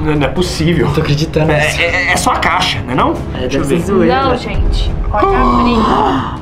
Não é possível. Tô acreditando. É só a caixa, não é não? Deixa eu ver. Não, gente. Pode abrir.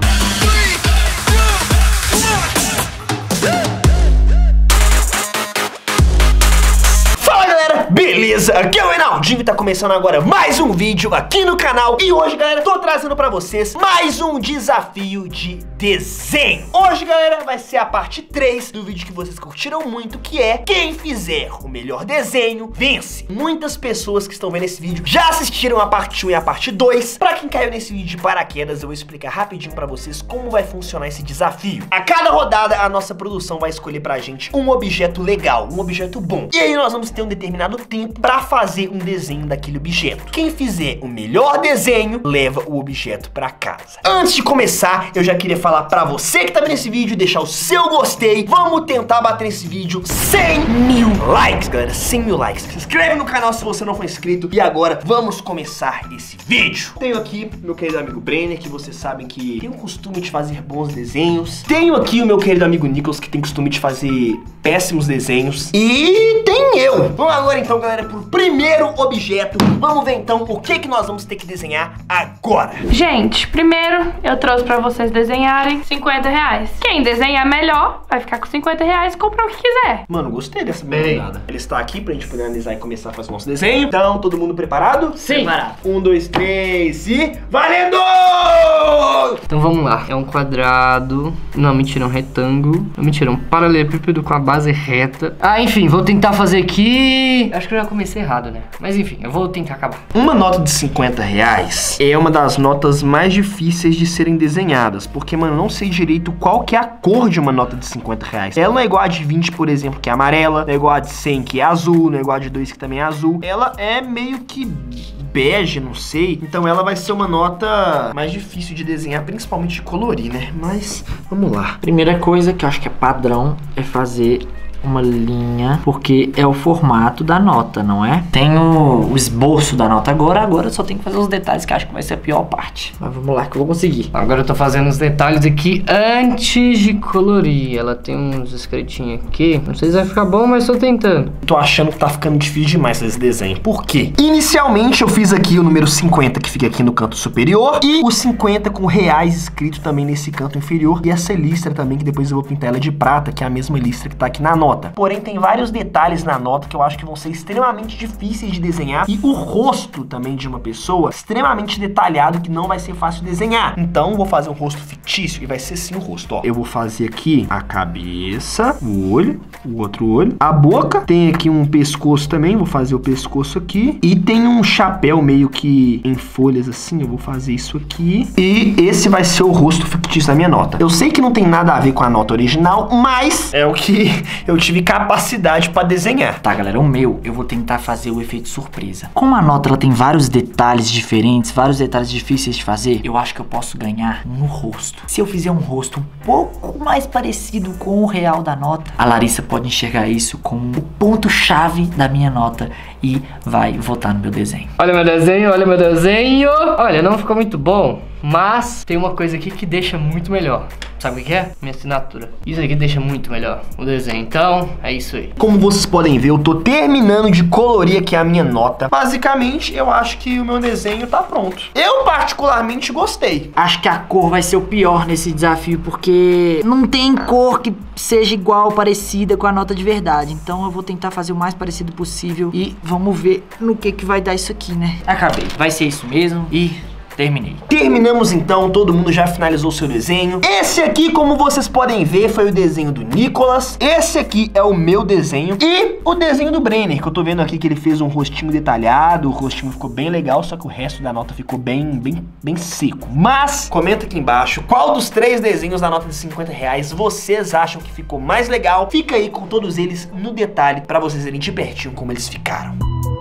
Beleza, aqui é o Reinaldinho e tá começando agora mais um vídeo aqui no canal. E hoje, galera, tô trazendo pra vocês mais um desafio de desenho. Hoje, galera, vai ser a parte 3 do vídeo que vocês curtiram muito, que é quem fizer o melhor desenho, vence. Muitas pessoas que estão vendo esse vídeo já assistiram a parte 1 e a parte 2. Pra quem caiu nesse vídeo de paraquedas, eu vou explicar rapidinho pra vocês como vai funcionar esse desafio. A cada rodada, a nossa produção vai escolher pra gente um objeto legal, um objeto bom. E aí nós vamos ter um determinado tempo pra fazer um desenho daquele objeto. Quem fizer o melhor desenho, leva o objeto pra casa. Antes de começar, eu já queria falar pra você que tá vendo esse vídeo, deixar o seu gostei. Vamos tentar bater nesse vídeo 100 mil likes, galera, 100 mil likes. Se inscreve no canal se você não for inscrito. E agora, vamos começar esse vídeo. Tenho aqui meu querido amigo Brenner, que vocês sabem que tem o costume de fazer bons desenhos. Tenho aqui o meu querido amigo Nicholas, que tem costume de fazer péssimos desenhos. E tem eu. Vamos agora então, galera, pro primeiro objeto. Vamos ver então o que nós vamos ter que desenhar agora. Gente, primeiro eu trouxe pra vocês desenharem 50 reais. Quem desenhar melhor vai ficar com 50 reais e comprar o que quiser. Mano, gostei dessa jogada. Ele está aqui pra gente poder analisar e começar a fazer o nosso desenho. Então, todo mundo preparado? Sim. Preparado. 1, 2, 3 e... valendo! Então vamos lá. É um quadrado. Não, mentira, é um retângulo. Não, mentira, é um paralelepípedo com a base reta. Ah, enfim, vou tentar fazer aqui. Acho que eu já comecei errado, né? Mas enfim, eu vou tentar acabar. Uma nota de 50 reais é uma das notas mais difíceis de serem desenhadas, porque, mano, eu não sei direito qual que é a cor de uma nota de 50 reais. Ela não é igual a de 20, por exemplo, que é amarela, não é igual a de 100, que é azul, não é igual a de 2, que também é azul. Ela é meio que bege, não sei. Então ela vai ser uma nota mais difícil de desenhar, principalmente de colorir, né? Mas, vamos lá. Primeira coisa que eu acho que é padrão é fazer uma linha, porque é o formato da nota, não é? Tem o esboço da nota agora só tem que fazer os detalhes, que acho que vai ser a pior parte. Mas vamos lá que eu vou conseguir. Agora eu tô fazendo os detalhes aqui antes de colorir. Ela tem uns escritinhos aqui. Não sei se vai ficar bom, mas tô tentando. Tô achando que tá ficando difícil demais esse desenho. Por quê? Inicialmente eu fiz aqui o número 50, que fica aqui no canto superior, e o 50 com reais escrito também nesse canto inferior, e essa listra também, que depois eu vou pintar ela de prata, que é a mesma listra que tá aqui na nota. Porém, tem vários detalhes na nota que eu acho que vão ser extremamente difíceis de desenhar, e o rosto também de uma pessoa extremamente detalhado, que não vai ser fácil de desenhar. Então, vou fazer um rosto fictício, e vai ser sim o rosto, ó. Eu vou fazer aqui a cabeça, o olho, o outro olho, a boca, tem aqui um pescoço também, vou fazer o pescoço aqui, e tem um chapéu meio que em folhas assim, eu vou fazer isso aqui, e esse vai ser o rosto fictício da minha nota. Eu sei que não tem nada a ver com a nota original, mas é o que eu tive capacidade pra desenhar. Tá, galera, o meu, eu vou tentar fazer o efeito surpresa. Como a nota ela tem vários detalhes diferentes, vários detalhes difíceis de fazer, eu acho que eu posso ganhar no rosto. Se eu fizer um rosto um pouco mais parecido com o real da nota, a Larissa pode enxergar isso como o ponto-chave da minha nota e vai votar no meu desenho. Olha meu desenho, olha meu desenho. Olha, não ficou muito bom, mas tem uma coisa aqui que deixa muito melhor. Sabe o que é? Minha assinatura. Isso aqui deixa muito melhor o desenho. Então, é isso aí. Como vocês podem ver, eu tô terminando de colorir aqui a minha nota. Basicamente, eu acho que o meu desenho tá pronto. Eu particularmente gostei. Acho que a cor vai ser o pior nesse desafio, porque não tem cor que seja igual, parecida com a nota de verdade. Então eu vou tentar fazer o mais parecido possível e vamos ver no que vai dar isso aqui, né? Acabei. Vai ser isso mesmo e... terminei. Terminamos então, todo mundo já finalizou o seu desenho. Esse aqui, como vocês podem ver, foi o desenho do Nicholas. Esse aqui é o meu desenho. E o desenho do Brenner, que eu tô vendo aqui que ele fez um rostinho detalhado. O rostinho ficou bem legal, só que o resto da nota ficou bem seco. Mas, comenta aqui embaixo qual dos 3 desenhos da nota de 50 reais vocês acham que ficou mais legal. Fica aí com todos eles no detalhe, pra vocês verem de pertinho como eles ficaram.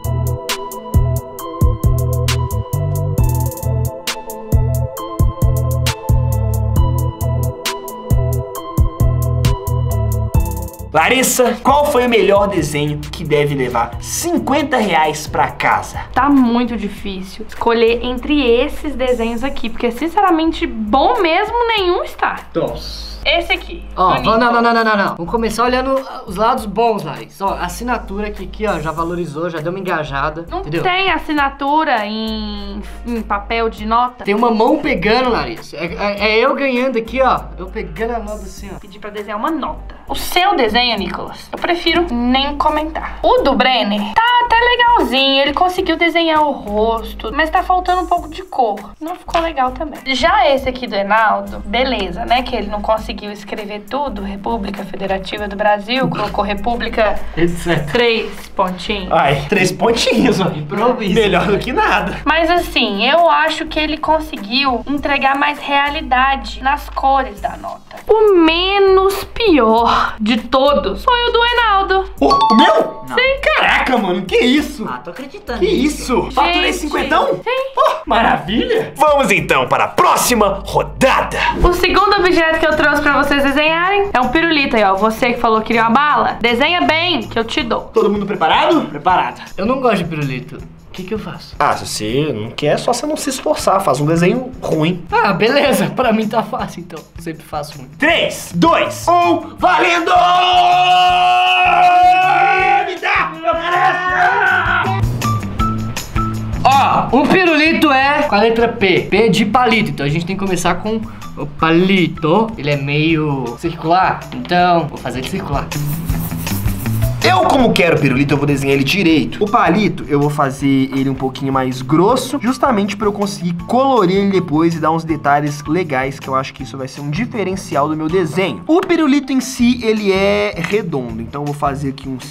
Larissa, qual foi o melhor desenho que deve levar 50 reais pra casa? Tá muito difícil escolher entre esses desenhos aqui, porque sinceramente bom mesmo nenhum está. Nossa. Esse aqui. Ó, do não. Nicolas. Vamos começar olhando os lados bons, Larissa. Ó, a assinatura aqui, ó, já valorizou, já deu uma engajada. Não entendeu? tem assinatura em papel de nota? Tem uma mão pegando, Larissa. É eu ganhando aqui, ó. Eu pegando a nota assim, ó. Pedi pra desenhar uma nota. O seu desenho, Nicolas, eu prefiro nem comentar. O do Brenner tá até legalzinho. Ele conseguiu desenhar o rosto, mas tá faltando um pouco de cor. Não ficou legal também. Já esse aqui do Enaldo, beleza, né? Que ele não conseguiu escrever tudo. República Federativa do Brasil, colocou República Etc. 3 pontinhos. Ai, 3 pontinhos, ó. Improviso. Melhor do que nada. Mas assim, eu acho que ele conseguiu entregar mais realidade nas cores da nota. O menos pior de todos foi o do Enaldo. O meu? Não. Sim. Caraca, mano, que isso? Ah, tô acreditando. Que isso? Faturei Gente, 50? sim. Maravilha. Vamos então para a próxima rodada. O segundo objeto que eu trouxe pra vocês desenharem é um pirulito aí, ó. Você que falou que queria uma bala, desenha bem que eu te dou. Todo mundo preparado? Preparado. Eu não gosto de pirulito. O que eu faço? Ah, se você não quer, é só você não se esforçar. Faz um desenho ruim. Ah, beleza. Pra mim tá fácil, então. Eu sempre faço um. 3, 2, 1, valendo! Me dá! Eu mereço! Ó, o pirulito é com a letra P. P de palito. Então a gente tem que começar com o palito. Ele é meio circular. Então, vou fazer ele circular. Eu, como quero pirulito, eu vou desenhar ele direito. O palito, eu vou fazer ele um pouquinho mais grosso, justamente para eu conseguir colorir ele depois e dar uns detalhes legais, que eu acho que isso vai ser um diferencial do meu desenho. O pirulito em si, ele é redondo, então eu vou fazer aqui um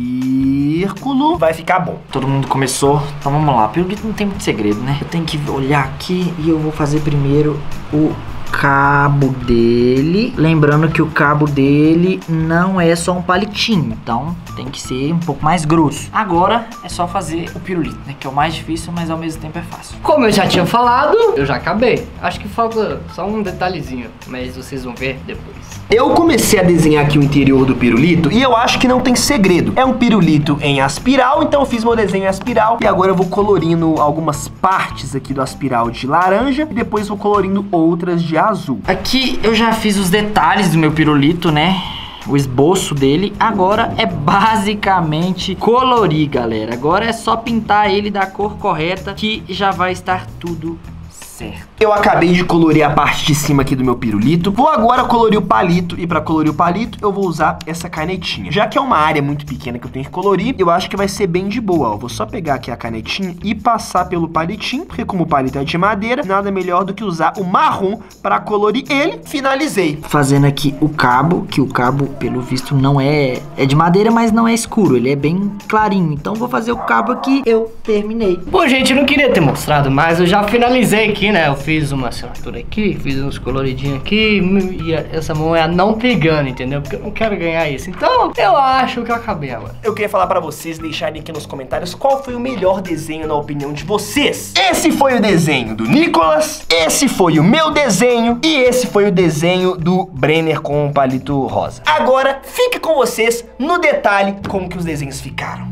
círculo. Vai ficar bom. Todo mundo começou, então vamos lá. Pirulito não tem muito segredo, né? Eu tenho que olhar aqui e eu vou fazer primeiro o cabo dele. Lembrando que o cabo dele não é só um palitinho, então tem que ser um pouco mais grosso. Agora é só fazer o pirulito, né? Que é o mais difícil, mas ao mesmo tempo é fácil. Como eu já tinha falado, eu já acabei. Acho que falta só um detalhezinho, mas vocês vão ver depois. Eu comecei a desenhar aqui o interior do pirulito e eu acho que não tem segredo. É um pirulito em aspiral, então eu fiz meu desenho em aspiral e agora eu vou colorindo algumas partes aqui do aspiral de laranja e depois vou colorindo outras de azul. Aqui eu já fiz os detalhes do meu pirulito, né? O esboço dele. Agora é basicamente colorir, galera. Agora é só pintar ele da cor correta que já vai estar tudo certo. Eu acabei de colorir a parte de cima aqui do meu pirulito. Vou agora colorir o palito. E pra colorir o palito, eu vou usar essa canetinha. Já que é uma área muito pequena que eu tenho que colorir, eu acho que vai ser bem de boa. Eu vou só pegar aqui a canetinha e passar pelo palitinho. Porque como o palito é de madeira, nada melhor do que usar o marrom pra colorir ele. Finalizei. Fazendo aqui o cabo, que o cabo, pelo visto, não é de madeira, mas não é escuro. Ele é bem clarinho. Então vou fazer o cabo aqui. Eu terminei. Bom, gente, eu não queria ter mostrado, mas eu já finalizei aqui, né? Eu fiz uma assinatura aqui, fiz uns coloridinhos aqui e essa mão é a não pegando, entendeu? Porque eu não quero ganhar isso. Então, eu acho que eu acabei agora. Eu queria falar pra vocês, deixarem aqui nos comentários qual foi o melhor desenho na opinião de vocês. Esse foi o desenho do Nicolas, esse foi o meu desenho e esse foi o desenho do Brenner com o palito rosa. Agora, fique com vocês no detalhe como que os desenhos ficaram.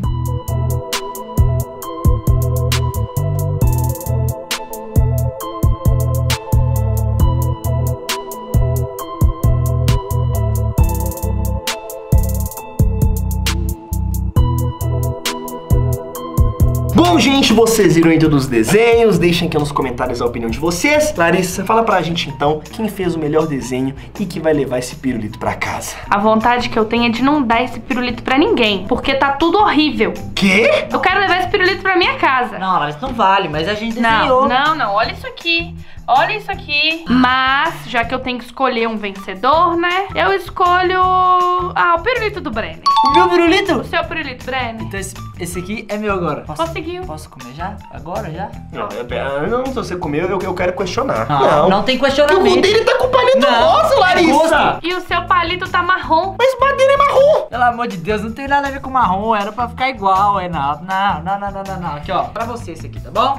Bom, gente, vocês viram aí todos os desenhos, deixem aqui nos comentários a opinião de vocês. Larissa, fala pra gente então quem fez o melhor desenho e que vai levar esse pirulito pra casa. A vontade que eu tenho é de não dar esse pirulito pra ninguém, porque tá tudo horrível. Quê? Eu quero levar esse pirulito pra minha casa. Não, Larissa, não vale, mas a gente desenhou. Não, olha isso aqui. Olha isso aqui. Mas, já que eu tenho que escolher um vencedor, né? Eu escolho... o pirulito do Brenner. O meu pirulito? O seu pirulito, Brenner. Então esse aqui é meu agora. Conseguiu. Posso comer já? Agora já? Não, se você comer, eu quero questionar. Não tem questionamento. O dele tá com palito rosa, Larissa. E o seu palito tá marrom. Mas madeira é marrom. Pelo amor de Deus, não tem nada a ver com marrom. Era pra ficar igual, Renato. Não. Aqui, ó. Pra você esse aqui, tá bom?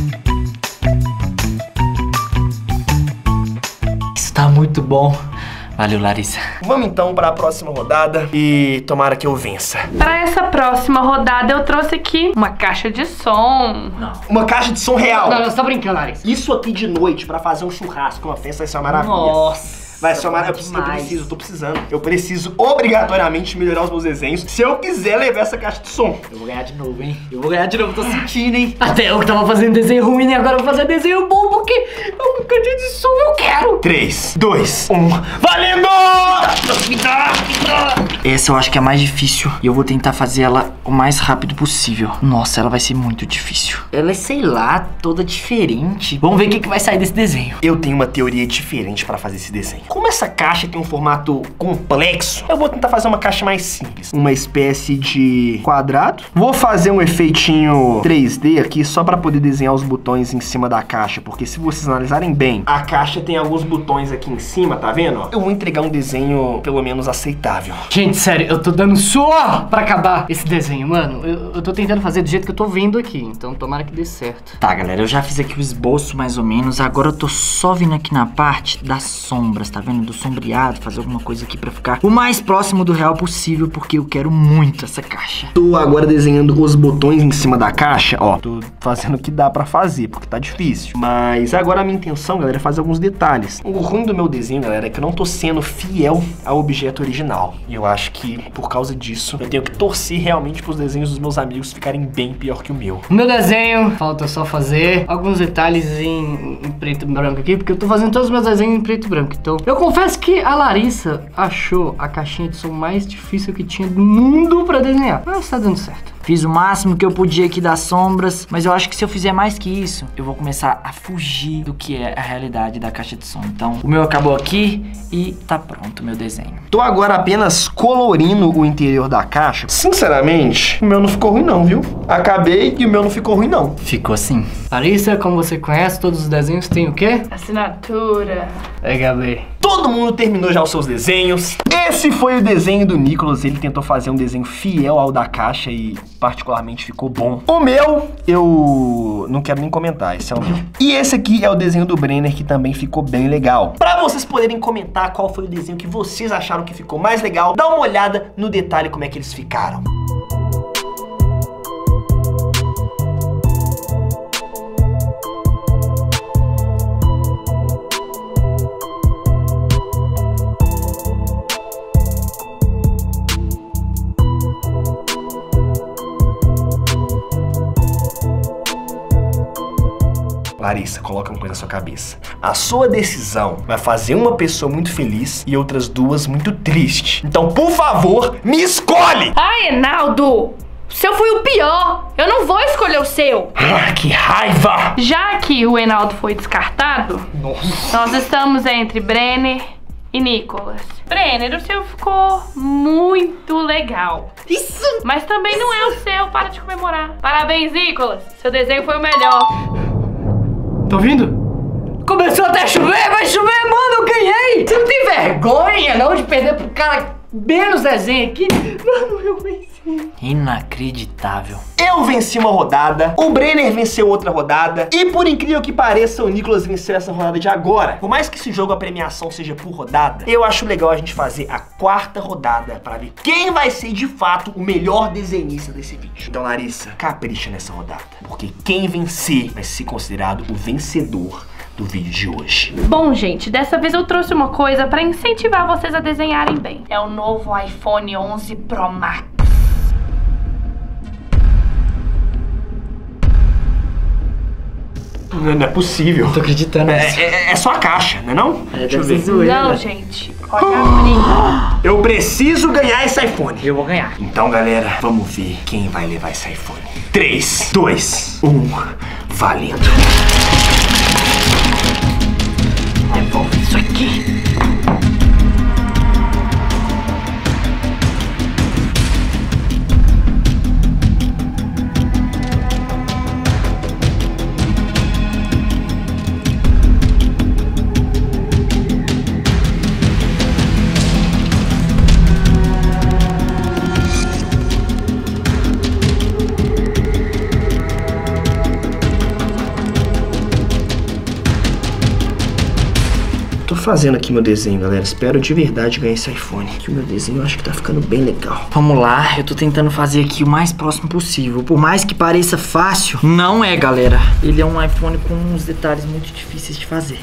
Isso tá muito bom. Valeu, Larissa. Vamos então para a próxima rodada e tomara que eu vença. Pra essa próxima rodada, eu trouxe aqui uma caixa de som. Não. Uma caixa de som real. Não, você tá brincando, Larissa. Isso aqui de noite pra fazer um churrasco, uma festa, vai ser uma maravilha. Nossa. Vai ser uma maravilha. Eu tô precisando. Eu preciso obrigatoriamente melhorar os meus desenhos se eu quiser levar essa caixa de som. Eu vou ganhar de novo, hein? Eu vou ganhar de novo, tô sentindo, hein? Até eu que tava fazendo desenho ruim e agora eu vou fazer desenho bom porque uma caixa de som eu quero. 3, 2, 1. Valendo! Essa eu acho que é a mais difícil e eu vou tentar fazer ela o mais rápido possível. Nossa, ela vai ser muito difícil. Ela é, sei lá, toda diferente. Vamos ver o que vai sair desse desenho. Eu tenho uma teoria diferente pra fazer esse desenho. Como essa caixa tem um formato complexo, eu vou tentar fazer uma caixa mais simples. Uma espécie de quadrado. Vou fazer um efeitinho 3D aqui só pra poder desenhar os botões em cima da caixa, porque se vocês analisarem bem, a caixa tem alguns botões aqui em cima, tá vendo? Eu vou entregar um desenho pelo menos aceitável. Gente, sério, eu tô dando suor pra acabar esse desenho, mano. Eu tô tentando fazer do jeito que eu tô vendo aqui, então tomara que dê certo. Tá, galera, eu já fiz aqui o esboço mais ou menos. Agora eu tô só vindo aqui na parte das sombras, tá vendo? Do sombreado, fazer alguma coisa aqui pra ficar o mais próximo do real possível, porque eu quero muito essa caixa. Tô agora desenhando os botões em cima da caixa, ó. Tô fazendo o que dá pra fazer, porque tá difícil. Mas agora a minha intenção, galera, é fazer alguns detalhes. O ruim do meu desenho, galera, é que eu não tô sendo fiel ao objeto original. E eu acho que, por causa disso, eu tenho que torcer realmente pros desenhos dos meus amigos ficarem bem pior que o meu. O meu desenho, falta só fazer alguns detalhes em preto e branco aqui, porque eu tô fazendo todos os meus desenhos em preto e branco. Então, eu confesso que a Larissa achou a caixinha de som mais difícil que tinha do mundo pra desenhar. Mas tá dando certo. Fiz o máximo que eu podia aqui das sombras, mas eu acho que se eu fizer mais que isso, eu vou começar a fugir do que é a realidade da caixa de som. Então, o meu acabou aqui e tá pronto o meu desenho. Tô agora apenas colorindo o interior da caixa. Sinceramente, o meu não ficou ruim não, viu? Acabei e o meu não ficou ruim não. Ficou assim. Larissa, como você conhece, todos os desenhos têm o quê? Assinatura. É, Gabi. Todo mundo terminou já os seus desenhos. Esse foi o desenho do Nicolas. Ele tentou fazer um desenho fiel ao da caixa e particularmente ficou bom. O meu, eu não quero nem comentar, esse é o meu. E esse aqui é o desenho do Brenner, que também ficou bem legal. Pra vocês poderem comentar qual foi o desenho que vocês acharam que ficou mais legal, dá uma olhada no detalhe como é que eles ficaram. Larissa, coloca uma coisa na sua cabeça. A sua decisão vai fazer uma pessoa muito feliz e outras duas muito triste. Então, por favor, me escolhe! Ai, Enaldo! O seu foi o pior. Eu não vou escolher o seu. Ah, que raiva! Já que o Enaldo foi descartado, nós estamos entre Brenner e Nicolas. Brenner, o seu ficou muito legal. Isso! Mas também não é o seu, para de comemorar. Parabéns, Nicolas. Seu desenho foi o melhor. Tá ouvindo? Começou até a chover, vai chover, mano, eu ganhei! Você não tem vergonha, não, de perder pro cara menos desenho aqui? Mano, eu venci. Inacreditável. Eu venci uma rodada, o Brenner venceu outra rodada e, por incrível que pareça, o Nicolas venceu essa rodada de agora. Por mais que esse jogo a premiação seja por rodada, eu acho legal a gente fazer a quarta rodada pra ver quem vai ser de fato o melhor desenhista desse vídeo. Então, Larissa, capricha nessa rodada, porque quem vencer vai ser considerado o vencedor do vídeo de hoje. Bom, gente, dessa vez eu trouxe uma coisa pra incentivar vocês a desenharem bem. É o novo iPhone 11 Pro Max. Não é possível. Tô acreditando nisso. É só a caixa, não é não? Deixa eu ver. Não, gente. Olha a brinca. Eu preciso ganhar esse iPhone. Eu vou ganhar. Então, galera, vamos ver quem vai levar esse iPhone. 3, 2, 1, valendo. Devolve isso aqui. fazendo aqui meu desenho, galera. Espero de verdade ganhar esse iPhone. Que o meu desenho eu acho que tá ficando bem legal. Vamos lá, eu tô tentando fazer aqui o mais próximo possível. Por mais que pareça fácil, não é, galera. Ele é um iPhone com uns detalhes muito difíceis de fazer.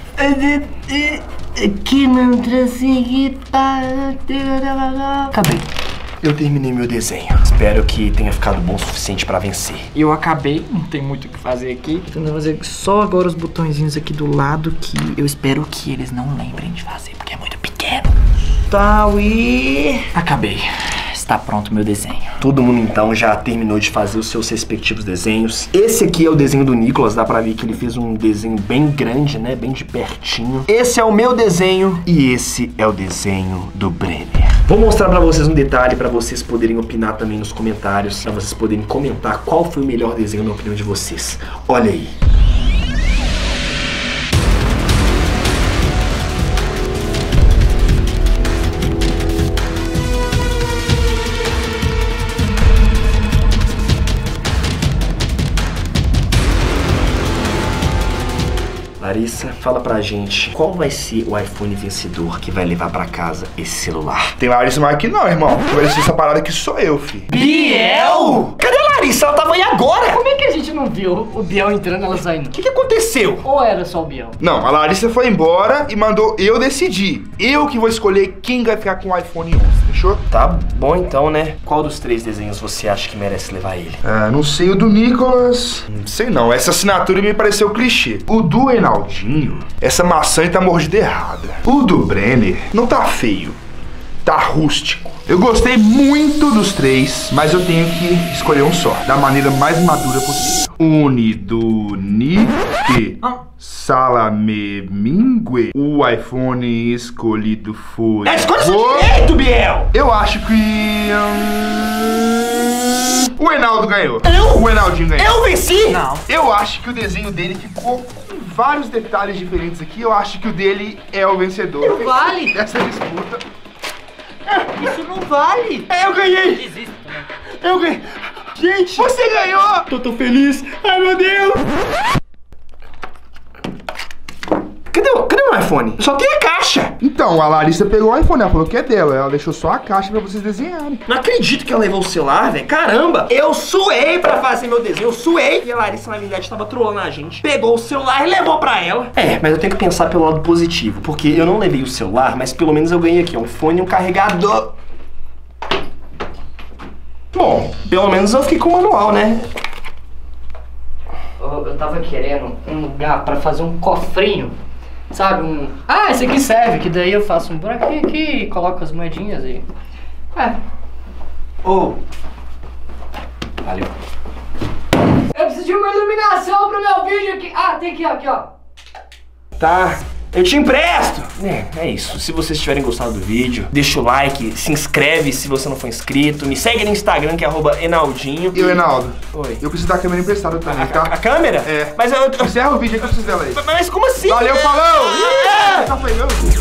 Que não consegui. Acabei. Eu terminei meu desenho. Espero que tenha ficado bom o suficiente pra vencer. Eu acabei, não tem muito o que fazer aqui. Tô tentando fazer só agora os botõezinhos aqui do lado que eu espero que eles não lembrem de fazer, porque é muito pequeno. Tá, e... acabei. Está pronto o meu desenho. Todo mundo então já terminou de fazer os seus respectivos desenhos. Esse aqui é o desenho do Nicolas, dá pra ver que ele fez um desenho bem grande, né? Bem de pertinho. Esse é o meu desenho e esse é o desenho do Brenner. Vou mostrar pra vocês um detalhe pra vocês poderem opinar também nos comentários, pra vocês poderem comentar qual foi o melhor desenho na opinião de vocês. Olha aí. Larissa, fala pra gente, qual vai ser o iPhone vencedor que vai levar pra casa esse celular? Tem Larissa mais aqui não, irmão. Vai ser essa parada aqui sou eu, fi. Biel? Cadê a Larissa? Ela tava aí agora! Como é que a gente não viu o Biel entrando e ela saindo? O que aconteceu? Ou era só o Biel? Não, a Larissa foi embora e mandou eu decidir. Eu que vou escolher quem vai ficar com o iPhone 11, fechou? Tá bom então, né? Qual dos 3 desenhos você acha que merece levar ele? Ah, não sei o do Nicolas. Não sei não, essa assinatura me pareceu clichê. O do Enaldinho, essa maçã tá mordida errada. O do Brenner não tá feio, tá rústico. Eu gostei muito dos 3, mas eu tenho que escolher um só, da maneira mais madura possível. Unidunique salame mingue. O iPhone escolhido foi... Escolha seu direito, Biel! Eu acho que... o Enaldo ganhou. Eu? O Enaldinho ganhou. Eu venci? Não. Eu acho que o desenho dele ficou com vários detalhes diferentes aqui. Eu acho que o dele é o vencedor. Não vale. Dessa disputa. Isso não vale. Eu ganhei! Desisto, né? Eu ganhei! Gente! Você ganhou! Tô tão feliz! Ai, meu Deus! Cadê o iPhone? Só tem a caixa! Então, a Larissa pegou o iPhone, ela falou que é dela. Ela deixou só a caixa pra vocês desenharem. Não acredito que ela levou o celular, velho. Caramba! Eu suei pra fazer meu desenho, eu suei. E a Larissa, na verdade, tava trolando a gente. Pegou o celular e levou pra ela. É, mas eu tenho que pensar pelo lado positivo. Porque eu não levei o celular, mas pelo menos eu ganhei aqui um fone e um carregador. Bom, pelo menos eu fiquei com o manual, né? Eu tava querendo um lugar pra fazer um cofrinho. Sabe, Ah, esse aqui serve, que daí eu faço um buraquinho aqui e coloco as moedinhas aí. Valeu. Eu preciso de uma iluminação pro meu vídeo aqui. Ah, tem aqui, ó. Tá, eu te empresto! É isso. Se vocês tiverem gostado do vídeo, deixa o like, se inscreve se você não for inscrito, me segue no Instagram que é @Enaldinho. E o Enaldo? Oi. Eu preciso da câmera emprestada também, tá? A câmera? É. Mas eu... Encerra o vídeo aí que eu preciso dela aí. Mas como assim? Valeu, falou! Ah! Tá foi meu?